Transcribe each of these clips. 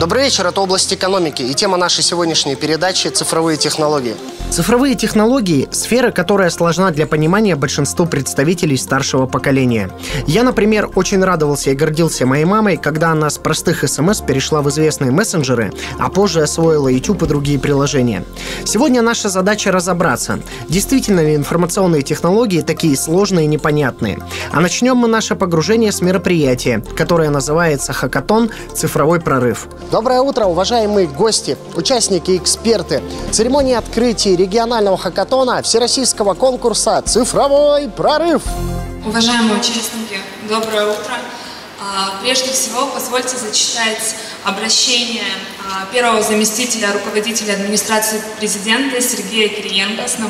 Добрый вечер, это область экономики и тема нашей сегодняшней передачи «Цифровые технологии». Цифровые технологии – сфера, которая сложна для понимания большинству представителей старшего поколения. Я, например, очень радовался и гордился моей мамой, когда она с простых СМС перешла в известные мессенджеры, а позже освоила YouTube и другие приложения. Сегодня наша задача разобраться, действительно ли информационные технологии такие сложные и непонятные. А начнем мы наше погружение с мероприятия, которое называется «Хакатон. Цифровой прорыв». Доброе утро, уважаемые гости, участники и эксперты. Церемония открытия регионального хакатона всероссийского конкурса «Цифровой прорыв». Уважаемые участники, доброе утро. Прежде всего, позвольте зачитать обращение первого заместителя руководителя администрации президента Сергея Кириенко с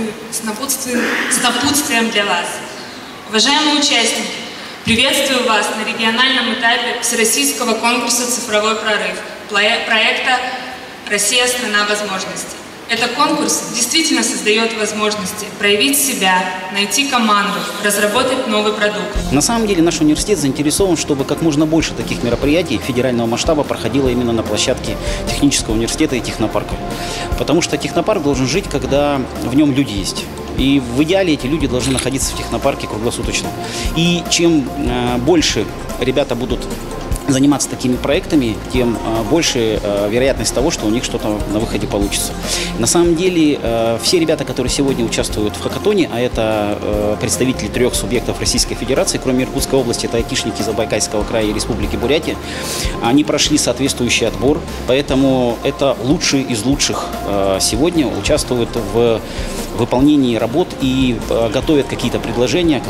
напутствием для вас. Уважаемые участники, приветствую вас на региональном этапе всероссийского конкурса «Цифровой прорыв» проекта «Россия – страна возможностей». Этот конкурс действительно создает возможности проявить себя, найти команду, разработать новый продукт. На самом деле наш университет заинтересован, чтобы как можно больше таких мероприятий федерального масштаба проходило именно на площадке технического университета и технопарка. Потому что технопарк должен жить, когда в нем люди есть. И в идеале эти люди должны находиться в технопарке круглосуточно. И чем больше ребята будут заниматься такими проектами, тем больше вероятность того, что у них что-то на выходе получится. На самом деле, все ребята, которые сегодня участвуют в хакатоне, а это представители 3 субъектов Российской Федерации, кроме Иркутской области, это айтишники Забайкальского края и Республики Бурятия, они прошли соответствующий отбор, поэтому это лучшие из лучших сегодня участвуют в выполнении работ и готовят какие-то предложения,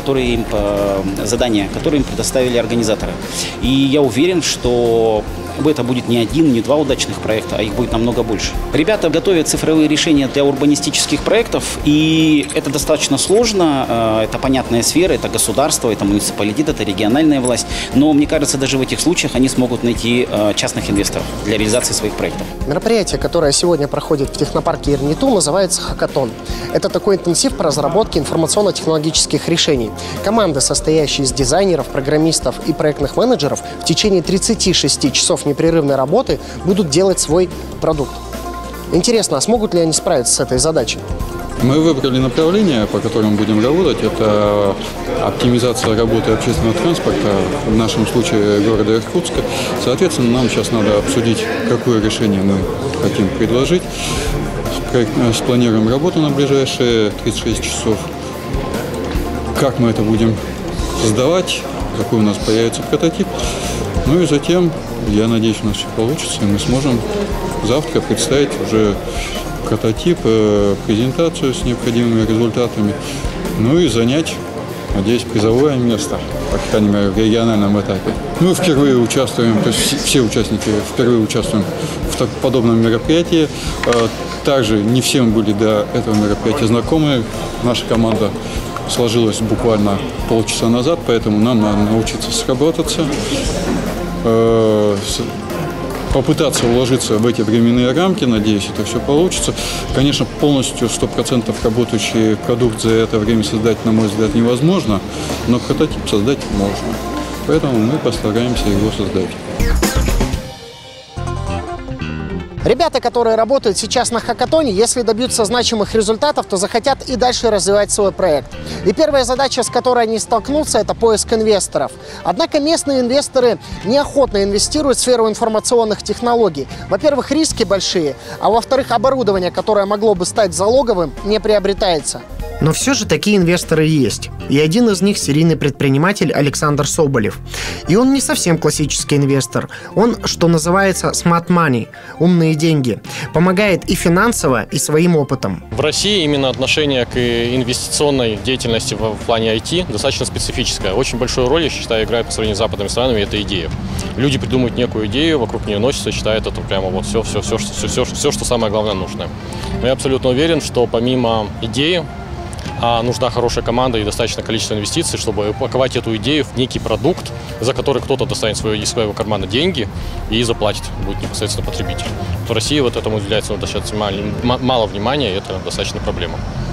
задания, которые им предоставили организаторы. И я уверен, что это будет не 1, не 2 удачных проекта, а их будет намного больше. Ребята готовят цифровые решения для урбанистических проектов, и это достаточно сложно. Это понятная сфера, это государство, это муниципалитет, это региональная власть. Но, мне кажется, даже в этих случаях они смогут найти частных инвесторов для реализации своих проектов. Мероприятие, которое сегодня проходит в технопарке Ирниту, называется «Хакатон». Это такой интенсив по разработке информационно-технологических решений. Команды, состоящие из дизайнеров, программистов и проектных менеджеров, в течение 36 часов непрерывной работы будут делать свой продукт. Интересно, а смогут ли они справиться с этой задачей? Мы выбрали направление, по которому будем работать. Это оптимизация работы общественного транспорта, в нашем случае города Иркутска. Соответственно, нам сейчас надо обсудить, какое решение мы хотим предложить. Спланируем работу на ближайшие 36 часов. Как мы это будем создавать, какой у нас появится прототип. Ну и затем, я надеюсь, у нас все получится, и мы сможем завтра представить уже прототип, презентацию с необходимыми результатами, ну и занять, надеюсь, призовое место, по крайней мере, в региональном этапе. Мы впервые участвуем, то есть все участники впервые участвуем в подобном мероприятии. Также не всем были до этого мероприятия знакомы. Наша команда сложилась буквально полчаса назад, поэтому нам надо научиться сработаться, попытаться уложиться в эти временные рамки. Надеюсь, это все получится. Конечно, полностью 100% работающий продукт за это время создать, на мой взгляд, невозможно, но прототип создать можно. Поэтому мы постараемся его создать. Ребята, которые работают сейчас на хакатоне, если добьются значимых результатов, то захотят и дальше развивать свой проект. И первая задача, с которой они столкнутся, это поиск инвесторов. Однако местные инвесторы неохотно инвестируют в сферу информационных технологий. Во-первых, риски большие, а во-вторых, оборудование, которое могло бы стать залоговым, не приобретается. Но все же такие инвесторы есть. И один из них – серийный предприниматель Александр Соболев. И он не совсем классический инвестор. Он, что называется, smart money – умные деньги. Помогает и финансово, и своим опытом. В России именно отношение к инвестиционной деятельности в плане IT достаточно специфическое. Очень большую роль, я считаю, играет по сравнению с западными странами – это идея. Люди придумывают некую идею, вокруг нее носятся, считают это прямо вот все, что самое главное нужное. Но я абсолютно уверен, что помимо идеи, нужна хорошая команда и достаточное количество инвестиций, чтобы упаковать эту идею в некий продукт, за который кто-то достанет из своего кармана деньги и заплатит, будет непосредственно потребитель. В России вот этому уделяется достаточно мало внимания, и это достаточно проблема.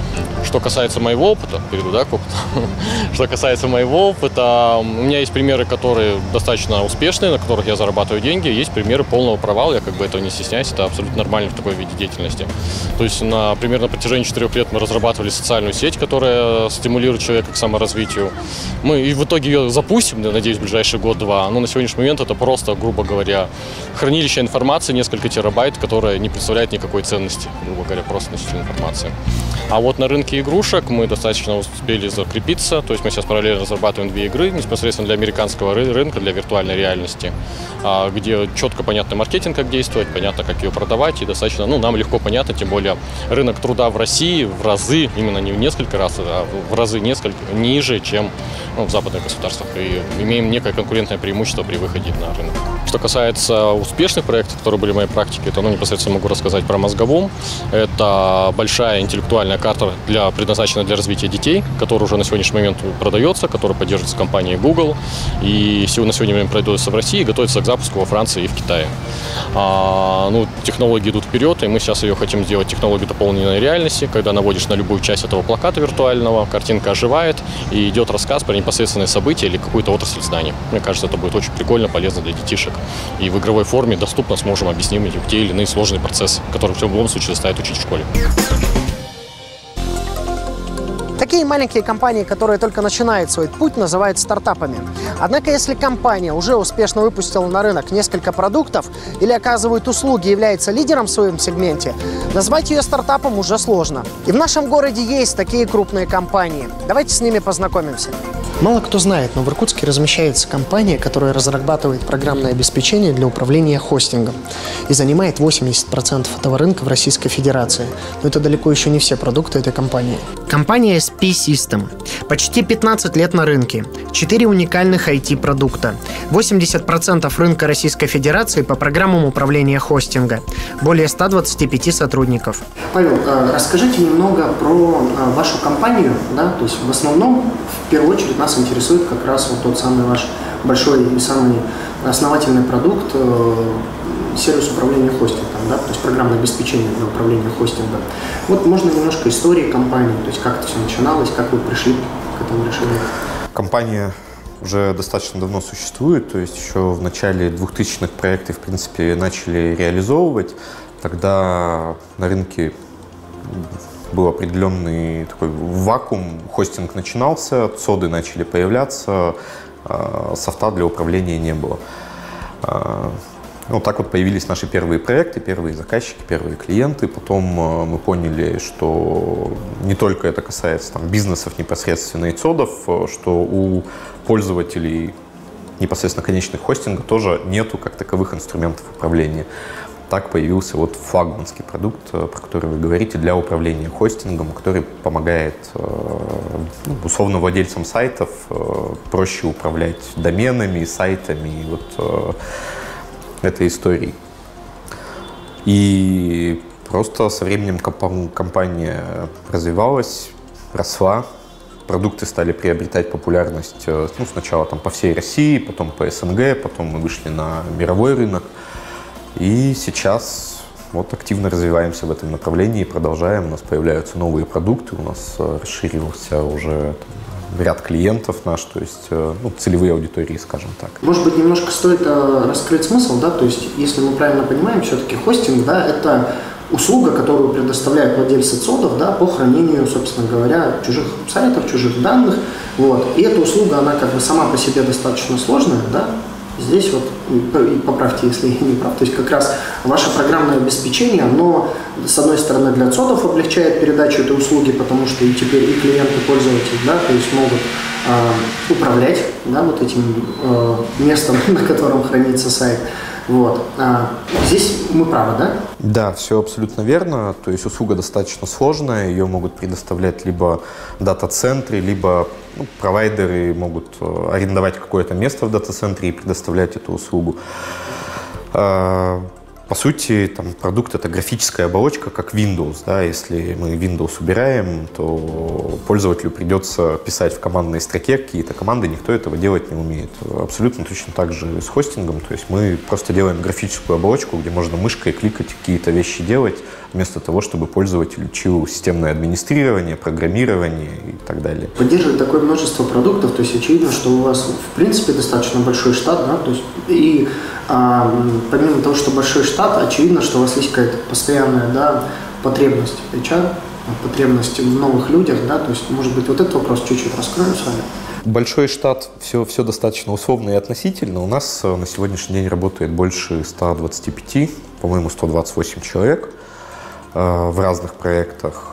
Что касается моего опыта, перейду, да, к опыту. Что касается моего опыта, у меня есть примеры, которые достаточно успешные, на которых я зарабатываю деньги. Есть примеры полного провала, я как бы этого не стесняюсь, это абсолютно нормально в такой виде деятельности. То есть, например, на протяжении 4 лет мы разрабатывали социальную сеть, которая стимулирует человека к саморазвитию. Мы и в итоге ее запустим, надеюсь, в ближайший год-два. Но на сегодняшний момент это просто, грубо говоря, хранилище информации, несколько терабайт, которое не представляет никакой ценности, грубо говоря, просто носитель информации. А вот на рынке игрушек мы достаточно успели закрепиться, то есть мы сейчас параллельно разрабатываем 2 игры непосредственно для американского рынка, для виртуальной реальности, где четко понятно маркетинг, как действовать, понятно, как ее продавать, и достаточно, нам легко понятно, тем более рынок труда в России в разы, именно не в несколько раз, а в разы несколько ниже, чем в западных государствах, и имеем некое конкурентное преимущество при выходе на рынок. Что касается успешных проектов, которые были в моей практике, то непосредственно могу рассказать про Мозговом. Это большая интеллектуальная карта, предназначенная для развития детей, которая уже на сегодняшний момент продается, которая поддерживается компанией Google. И на сегодня время производится в России и готовится к запуску во Франции и в Китае. Технологии идут вперед, и мы сейчас ее хотим сделать технологию дополненной реальности, когда наводишь на любую часть этого плаката виртуального, картинка оживает, и идет рассказ про непосредственные события или какую-то отрасль здания. Мне кажется, это будет очень прикольно, полезно для детишек. И в игровой форме доступно сможем объяснить им те или иные сложные процессы, которые в любом случае заставят учить в школе. Такие маленькие компании, которые только начинают свой путь, называют стартапами. Однако, если компания уже успешно выпустила на рынок несколько продуктов или оказывает услуги и является лидером в своем сегменте, назвать ее стартапом уже сложно. И в нашем городе есть такие крупные компании. Давайте с ними познакомимся. Мало кто знает, но в Иркутске размещается компания, которая разрабатывает программное обеспечение для управления хостингом и занимает 80% этого рынка в Российской Федерации. Но это далеко еще не все продукты этой компании. Компания SP System. Почти 15 лет на рынке. 4 уникальных IT-продукта. 80% рынка Российской Федерации по программам управления хостинга. Более 125 сотрудников. Павел, расскажите немного про вашу компанию. Да? То есть в основном, в первую очередь, нас интересует как раз вот тот самый ваш большой и самый основательный продукт сервис управления хостингом, да? То есть программное обеспечение для управления хостингом. Вот можно немножко истории компании, то есть как это все начиналось, как вы пришли к этому решению? Компания уже достаточно давно существует, то есть еще в начале 2000-х проекты, в принципе, начали реализовывать. Тогда на рынке был определенный такой вакуум, хостинг начинался, цоды начали появляться, софта для управления не было. Вот так вот появились наши первые проекты, первые заказчики, первые клиенты. Потом мы поняли, что не только это касается бизнесов непосредственно и цодов, что у пользователей непосредственно конечных хостинга тоже нету как таковых инструментов управления. Так появился вот флагманский продукт, про который вы говорите, для управления хостингом, который помогает условно владельцам сайтов проще управлять доменами, сайтами, вот этой историей. И просто со временем компания развивалась, росла, продукты стали приобретать популярность сначала по всей России, потом по СНГ, потом мы вышли на мировой рынок. И сейчас вот активно развиваемся в этом направлении, продолжаем. У нас появляются новые продукты, у нас расширился уже ряд клиентов наш, то есть целевые аудитории, скажем так. Может быть, немножко стоит раскрыть смысл, да, то есть, если мы правильно понимаем, все-таки хостинг, да, это услуга, которую предоставляют владельцы цодов, да, по хранению, собственно говоря, чужих сайтов, чужих данных, вот, и эта услуга, она как бы сама по себе достаточно сложная, да. Здесь вот, и поправьте, если я не прав, то есть как раз ваше программное обеспечение, оно, с одной стороны, для цодов облегчает передачу этой услуги, потому что и теперь и клиенты, и пользователи, да, то есть могут управлять, да, вот этим местом, на котором хранится сайт. Вот. Здесь мы правы, да? Да, все абсолютно верно. То есть услуга достаточно сложная, ее могут предоставлять либо дата-центры, либо провайдеры могут арендовать какое-то место в дата-центре и предоставлять эту услугу. По сути, там, продукт — это графическая оболочка, как Windows. Да? Если мы Windows убираем, то пользователю придется писать в командной строке какие-то команды, никто этого делать не умеет. Абсолютно точно так же с хостингом. То есть мы просто делаем графическую оболочку, где можно мышкой кликать, какие-то вещи делать, вместо того, чтобы пользователь учил системное администрирование, программирование и так далее. Поддерживает такое множество продуктов, то есть очевидно, что у вас в принципе достаточно большой штат, да, то есть и помимо того, что большой штат, очевидно, что у вас есть какая-то постоянная, да, потребность HR, потребность в новых людях, да, то есть, может быть, вот этот вопрос чуть-чуть раскроем с вами. Большой штат, все достаточно условно и относительно. У нас на сегодняшний день работает больше 125, по-моему, 128 человек в разных проектах.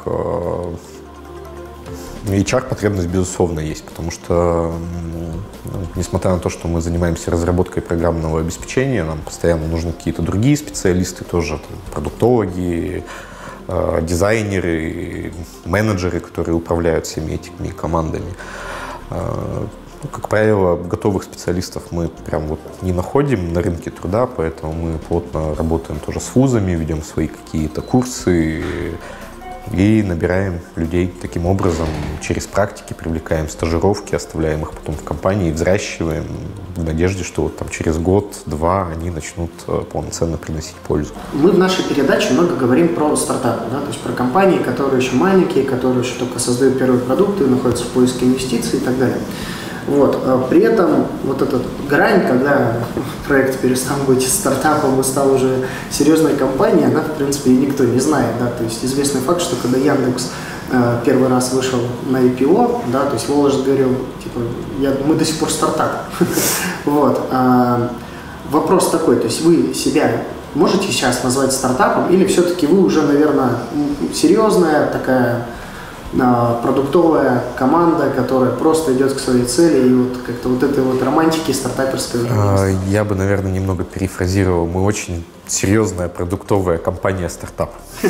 HR-потребность, безусловно, есть, потому что, несмотря на то, что мы занимаемся разработкой программного обеспечения, нам постоянно нужны какие-то другие специалисты, тоже там, продуктологи, дизайнеры, менеджеры, которые управляют всеми этими командами. Как правило, готовых специалистов мы прям вот не находим на рынке труда, поэтому мы плотно работаем тоже с вузами, ведем свои какие-то курсы и набираем людей таким образом через практики, привлекаем стажировки, оставляем их потом в компании, взращиваем в надежде, что вот там через год-два они начнут полноценно приносить пользу. Мы в нашей передаче много говорим про стартапы, да, то есть про компании, которые еще маленькие, которые еще только создают первые продукты, находятся в поиске инвестиций и так далее. Вот. При этом вот эта грань, когда проект перестал быть стартапом и стал уже серьезной компанией, она, в принципе, никто не знает. Да? То есть известный факт, что когда Яндекс первый раз вышел на IPO, да, то есть Воложь говорил, типа, мы до сих пор стартап. Вот. Вопрос такой, то есть вы себя можете сейчас назвать стартапом или все-таки вы уже, наверное, серьезная такая продуктовая команда, которая просто идет к своей цели, и вот как-то вот этой вот романтики стартаперской? Я бы, наверное, немного перефразировал. Мы очень серьезная продуктовая компания-стартап.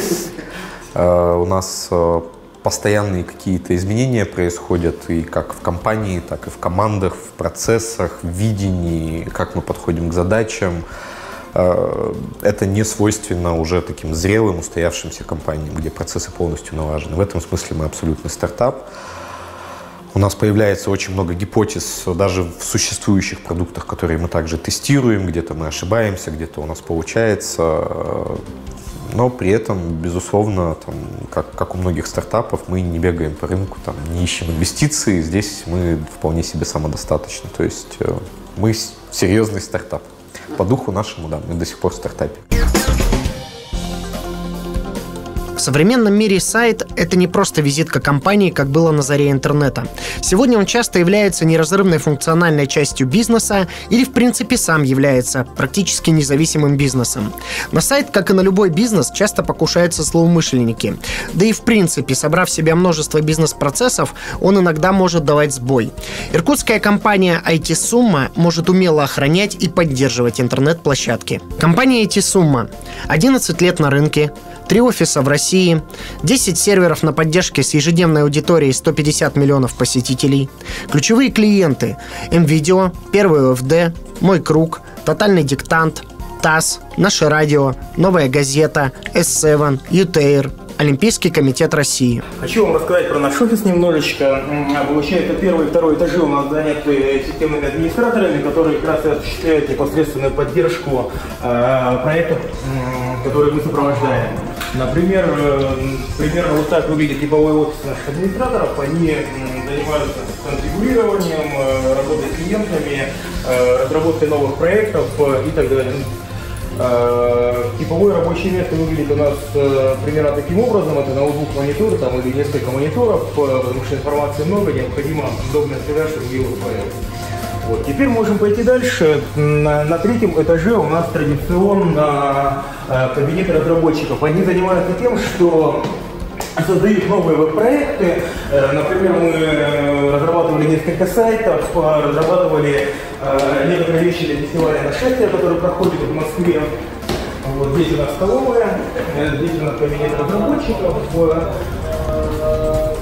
У нас постоянные какие-то изменения происходят и как в компании, так и в командах, в процессах, в видении, как мы подходим к задачам. Это не свойственно уже таким зрелым, устоявшимся компаниям, где процессы полностью налажены. В этом смысле мы абсолютный стартап. У нас появляется очень много гипотез даже в существующих продуктах, которые мы также тестируем, где-то мы ошибаемся, где-то у нас получается. Но при этом, безусловно, там, как у многих стартапов, мы не бегаем по рынку, там, не ищем инвестиции. Здесь мы вполне себе самодостаточны. То есть мы серьезный стартап. По духу нашему, да, мы до сих пор в стартапе. В современном мире сайт – это не просто визитка компании, как было на заре интернета. Сегодня он часто является неразрывной функциональной частью бизнеса или, в принципе, сам является практически независимым бизнесом. На сайт, как и на любой бизнес, часто покушаются злоумышленники. Да и, в принципе, собрав в себя множество бизнес-процессов, он иногда может давать сбой. Иркутская компания IT-Summa может умело охранять и поддерживать интернет-площадки. Компания IT-Summa 11 лет на рынке, 3 офиса в России, 10 серверов на поддержке с ежедневной аудиторией 150 миллионов посетителей. Ключевые клиенты – МВидео, Первый ОФД, Мой Круг, Тотальный Диктант, ТАСС, Наше Радио, Новая Газета, S7, ЮТЕЙР, Олимпийский комитет России. Хочу вам рассказать про наш офис немножечко. Получается, первый и второй этажи у нас заняты системными администраторами, которые как раз и осуществляют непосредственную поддержку проектов, которые мы сопровождаем. Например, примерно вот так выглядит типовой офис наших администраторов. Они занимаются конфигурированием, работой с клиентами, разработкой новых проектов и так далее. Типовое рабочее место выглядит у нас примерно таким образом. Это ноутбук-монитор там, или несколько мониторов, потому что информации много, необходимо удобная среда, чтобы ее выполнять. Вот. Теперь можем пойти дальше. На третьем этаже у нас традиционно кабинеты разработчиков. Они занимаются тем, что создают новые веб-проекты. Например, мы разрабатывали несколько сайтов, разрабатывали некоторые вещи для фестиваля «Нашествие», который проходит в Москве. Вот здесь у нас столовая, здесь у нас кабинет разработчиков.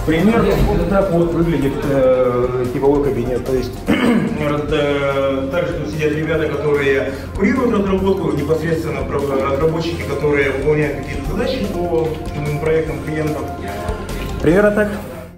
Пример, вот так вот выглядит типовой кабинет. То есть также тут сидят ребята, которые курируют разработку, непосредственно разработчики, которые выполняют какие-то задачи по проектам клиентов. Примерно так.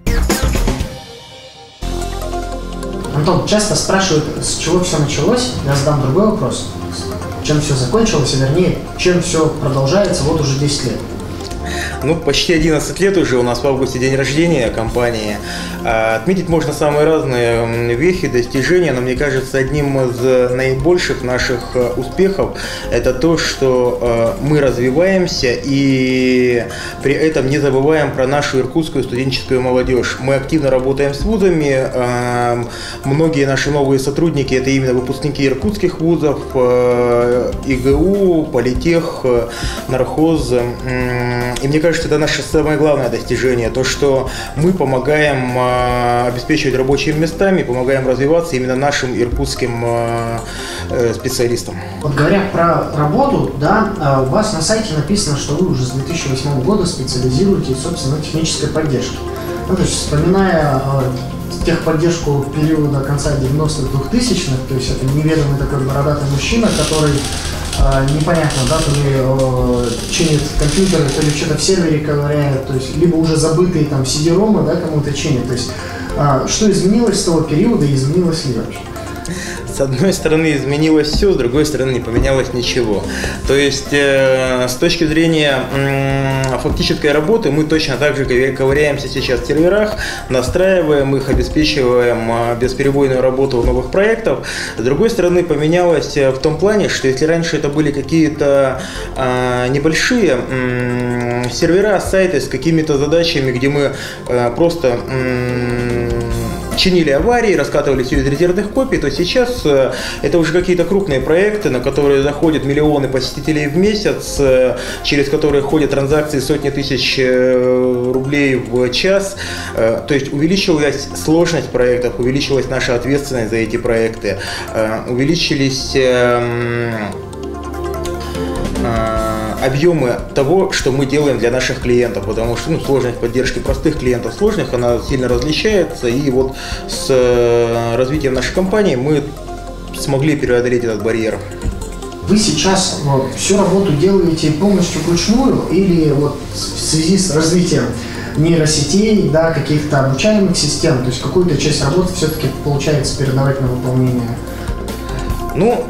Антон, часто спрашивают, с чего все началось. Я задам другой вопрос. Чем все закончилось, и вернее, чем все продолжается вот уже 10 лет. Ну, почти 11 лет уже у нас в августе день рождения компании. Отметить можно самые разные вехи, достижения, но мне кажется, одним из наибольших наших успехов это то, что мы развиваемся и при этом не забываем про нашу иркутскую студенческую молодежь. Мы активно работаем с вузами, многие наши новые сотрудники это именно выпускники иркутских вузов, ИГУ, Политех, Нархоз. И мне кажется, это наше самое главное достижение, то, что мы помогаем обеспечивать рабочими местами, помогаем развиваться именно нашим иркутским специалистам. Вот говоря про работу, да, у вас на сайте написано, что вы уже с 2008 года специализируетесь, собственно, на технической поддержке. Ну, то есть, вспоминая техподдержку периода конца 90-х, 2000-х, то есть это неведомый такой бородатый мужчина, который непонятно, да, то ли чинит компьютеры, то ли что-то в сервере ковыряет, то есть либо уже забытые там CD-ромы, да, кому-то чинит. То есть что изменилось с того периода и изменилось ли вообще? С одной стороны изменилось все, с другой стороны не поменялось ничего. То есть с точки зрения фактической работы мы точно так же ковыряемся сейчас в серверах, настраиваем их, обеспечиваем бесперебойную работу новых проектов. С другой стороны поменялось в том плане, что если раньше это были какие-то небольшие сервера, сайты с какими-то задачами, где мы просто чинили аварии, раскатывали все из резервных копий, то сейчас это уже какие-то крупные проекты, на которые заходят миллионы посетителей в месяц, через которые ходят транзакции сотни тысяч рублей в час. То есть увеличилась сложность проектов, увеличилась наша ответственность за эти проекты, увеличились объемы того, что мы делаем для наших клиентов, потому что сложность поддержки простых клиентов сложных, она сильно различается, и вот с развитием нашей компании мы смогли преодолеть этот барьер. Вы сейчас всю работу делаете полностью вручную или вот в связи с развитием нейросетей, да, каких-то обучаемых систем, то есть какую-то часть работы все-таки получается передавать на выполнение? Ну,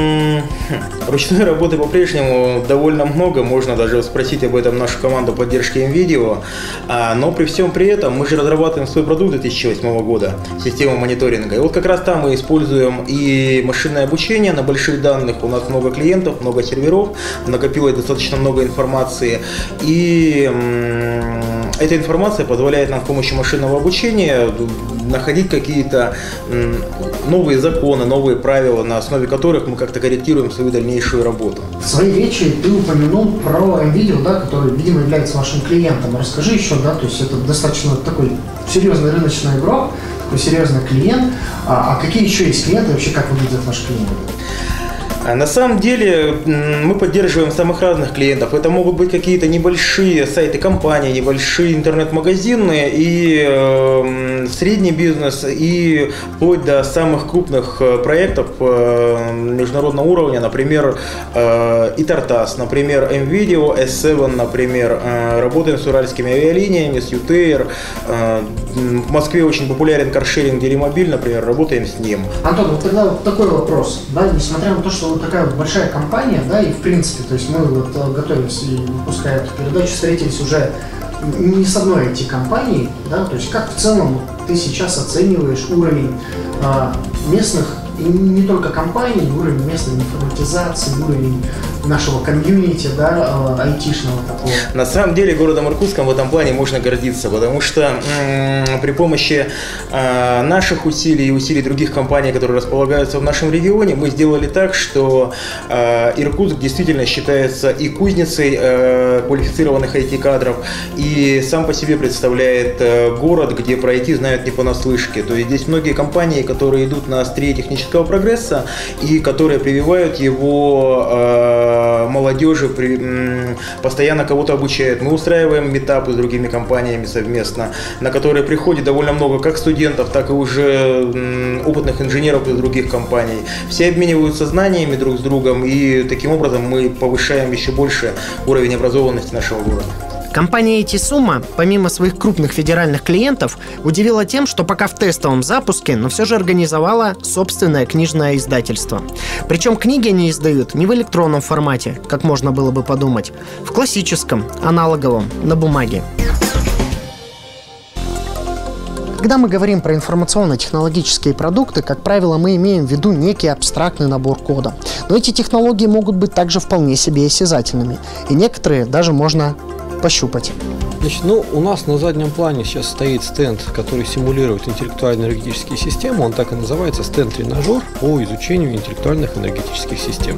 ручной работы по-прежнему довольно много, можно даже спросить об этом нашу команду поддержки МВидео, но при всем при этом мы же разрабатываем свой продукт 2008 года, систему мониторинга, и вот как раз там мы используем и машинное обучение на больших данных, у нас много клиентов, много серверов, накопилось достаточно много информации, и эта информация позволяет нам с помощью машинного обучения находить какие-то новые законы, новые правила, на основе которых мы как-то корректируем свою дальнейшую работу. В своей речи ты упомянул про МВидео, да, который, видимо, является вашим клиентом. Расскажи еще, да, то есть это достаточно такой серьезный рыночный игрок, такой серьезный клиент. А какие еще есть клиенты, вообще как выглядят ваши клиенты? На самом деле мы поддерживаем самых разных клиентов. Это могут быть какие-то небольшие сайты компаний, небольшие интернет-магазины и средний бизнес, и вплоть до самых крупных проектов международного уровня, например, Итартас, например, МВидео, S7, например. Работаем с уральскими авиалиниями, с ЮТР. В Москве очень популярен каршеринг Делимобиль, например, работаем с ним. Антон, вот тогда вот такой вопрос, да, несмотря на то, что вот такая вот большая компания, да, и в принципе, то есть мы вот готовились и выпуская эту передачу, встретились уже не с одной IT-компанией, да, то есть как в целом ты сейчас оцениваешь уровень местных, и не только компаний, уровень местной информатизации, уровень нашего комьюнити, да, айтишного такого. На самом деле городом Иркутском в этом плане можно гордиться, потому что при помощи наших усилий и усилий других компаний, которые располагаются в нашем регионе, мы сделали так, что Иркутск действительно считается и кузницей квалифицированных IT-кадров, и сам по себе представляет город, где про IT знают не понаслышке. То есть здесь многие компании, которые идут на острие технического прогресса и которые прививают его молодежи постоянно кого-то обучают. Мы устраиваем митапы с другими компаниями совместно, на которые приходит довольно много как студентов, так и уже опытных инженеров из других компаний. Все обмениваются знаниями друг с другом, и таким образом мы повышаем еще больше уровень образованности нашего города. Компания IT-Summa, помимо своих крупных федеральных клиентов, удивила тем, что пока в тестовом запуске, но все же организовала собственное книжное издательство. Причем книги они издают не в электронном формате, как можно было бы подумать, в классическом, аналоговом, на бумаге. Когда мы говорим про информационно-технологические продукты, как правило, мы имеем в виду некий абстрактный набор кода. Но эти технологии могут быть также вполне себе осязательными, и некоторые даже можно пощупать. Значит, у нас на заднем плане сейчас стоит стенд, который симулирует интеллектуально-энергетические системы. Он так и называется, стенд-тренажер по изучению интеллектуальных энергетических систем.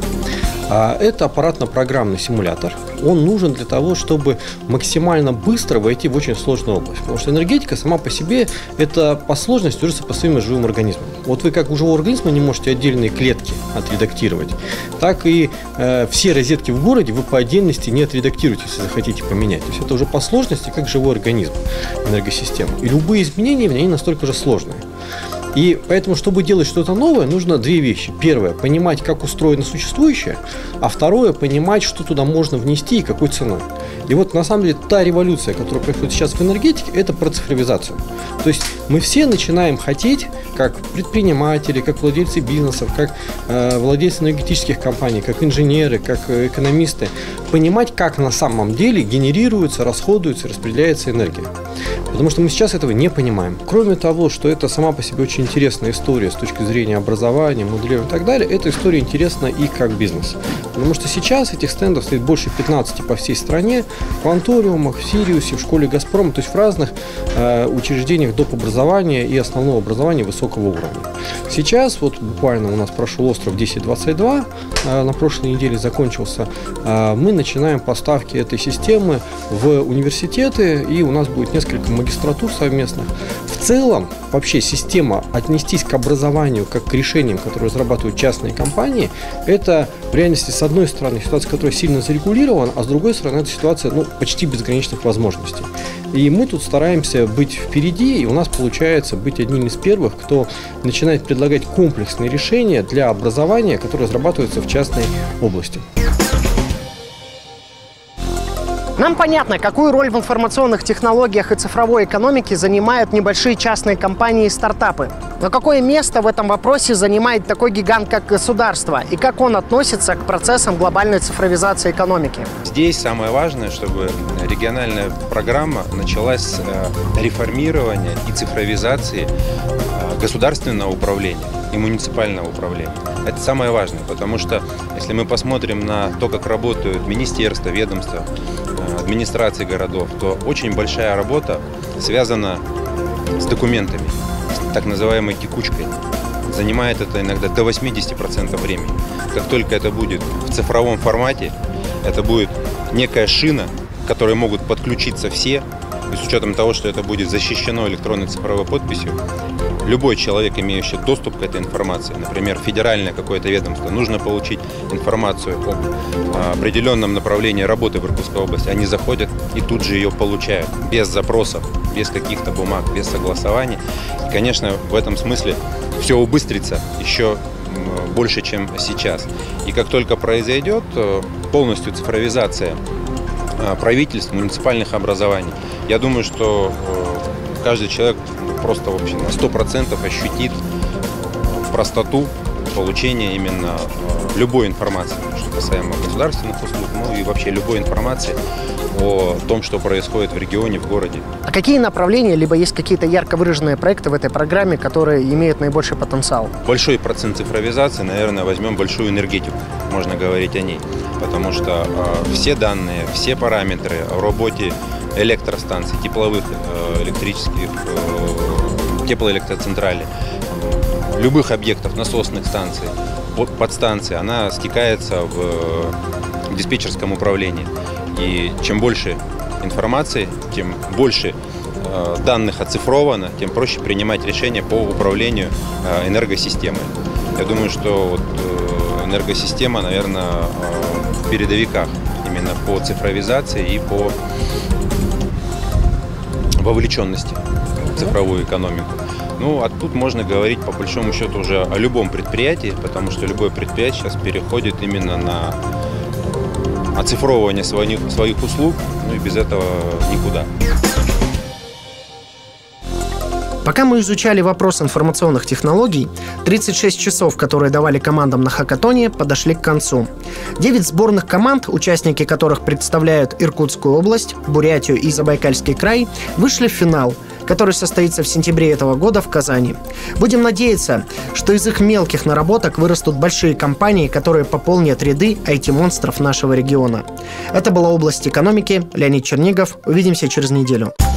Это аппаратно-программный симулятор. Он нужен для того, чтобы максимально быстро войти в очень сложную область. Потому что энергетика сама по себе – это по сложности уже сопоставима с живым организмом. Вот вы как у живого организма не можете отдельные клетки отредактировать, так и все розетки в городе вы по отдельности не отредактируете, если захотите поменять. То есть это уже по сложности как живой организм, энергосистема. И любые изменения в ней настолько же сложные. И поэтому, чтобы делать что-то новое, нужно две вещи. Первое – понимать, как устроено существующее, а второе – понимать, что туда можно внести и какой ценой. И вот, на самом деле, та революция, которая происходит сейчас в энергетике, это про цифровизацию. То есть мы все начинаем хотеть, как предприниматели, как владельцы бизнесов, как владельцы энергетических компаний, как инженеры, как экономисты, понимать, как на самом деле генерируется, расходуется, распределяется энергия. Потому что мы сейчас этого не понимаем. Кроме того, что это сама по себе очень интересная история с точки зрения образования, моделирования и так далее, эта история интересна и как бизнес. Потому что сейчас этих стендов стоит больше 15 по всей стране, в Анториумах, в Сириусе, в школе «Газпром», то есть в разных учреждениях доп. Образования и основного образования высокого уровня. Сейчас, вот буквально у нас прошел остров 1022, на прошлой неделе закончился, мы начинаем поставки этой системы в университеты, и у нас будет несколько магистратур совместных. В целом, вообще система отнестись к образованию как к решениям, которые разрабатывают частные компании, это в реальности, с одной стороны, ситуация, которая сильно зарегулирована, а с другой стороны, это ситуация почти безграничных возможностей. И мы тут стараемся быть впереди, и у нас получается быть одним из первых, кто начинает предлагать комплексные решения для образования, которые разрабатываются в частной области. Нам понятно, какую роль в информационных технологиях и цифровой экономике занимают небольшие частные компании и стартапы. Но какое место в этом вопросе занимает такой гигант, как государство, и как он относится к процессам глобальной цифровизации экономики? Здесь самое важное, чтобы региональная программа началась с реформирования и цифровизации государственного управления и муниципального управления. Это самое важное, потому что если мы посмотрим на то, как работают министерства, ведомства, администрации городов, то очень большая работа связана с документами, с так называемой текучкой. Занимает это иногда до 80% времени. Как только это будет в цифровом формате, это будет некая шина, к которой могут подключиться все, и с учетом того, что это будет защищено электронной цифровой подписью, любой человек, имеющий доступ к этой информации, например, федеральное какое-то ведомство, нужно получить информацию об определенном направлении работы в Иркутской области, они заходят и тут же ее получают, без запросов, без каких-то бумаг, без согласований. И, конечно, в этом смысле все убыстрится еще больше, чем сейчас. И как только произойдет полностью цифровизация правительств, муниципальных образований, я думаю, что каждый человек просто вообще на 100% ощутит простоту получения именно любой информации, что касаемо государственных услуг, ну и вообще любой информации о том, что происходит в регионе, в городе. А какие направления, либо есть какие-то ярко выраженные проекты в этой программе, которые имеют наибольший потенциал? Большой процент цифровизации, наверное, возьмем большую энергетику, можно говорить о ней, потому что все данные, все параметры о работе электростанций, тепловых, электрических, теплоэлектроцентралей, любых объектов, насосных станций, подстанций, она стекается в диспетчерском управлении. И чем больше информации, тем больше данных оцифровано, тем проще принимать решения по управлению энергосистемой. Я думаю, что энергосистема, наверное, в передовиках именно по цифровизации и по вовлеченности в цифровую экономику. Ну, а тут можно говорить по большому счету уже о любом предприятии, потому что любое предприятие сейчас переходит именно на оцифровывание своих услуг, ну и без этого никуда. Пока мы изучали вопрос информационных технологий, 36 часов, которые давали командам на хакатоне, подошли к концу. 9 сборных команд, участники которых представляют Иркутскую область, Бурятию и Забайкальский край, вышли в финал, который состоится в сентябре этого года в Казани. Будем надеяться, что из их мелких наработок вырастут большие компании, которые пополнят ряды IT-монстров нашего региона. Это была область экономики. Леонид Чернигов. Увидимся через неделю.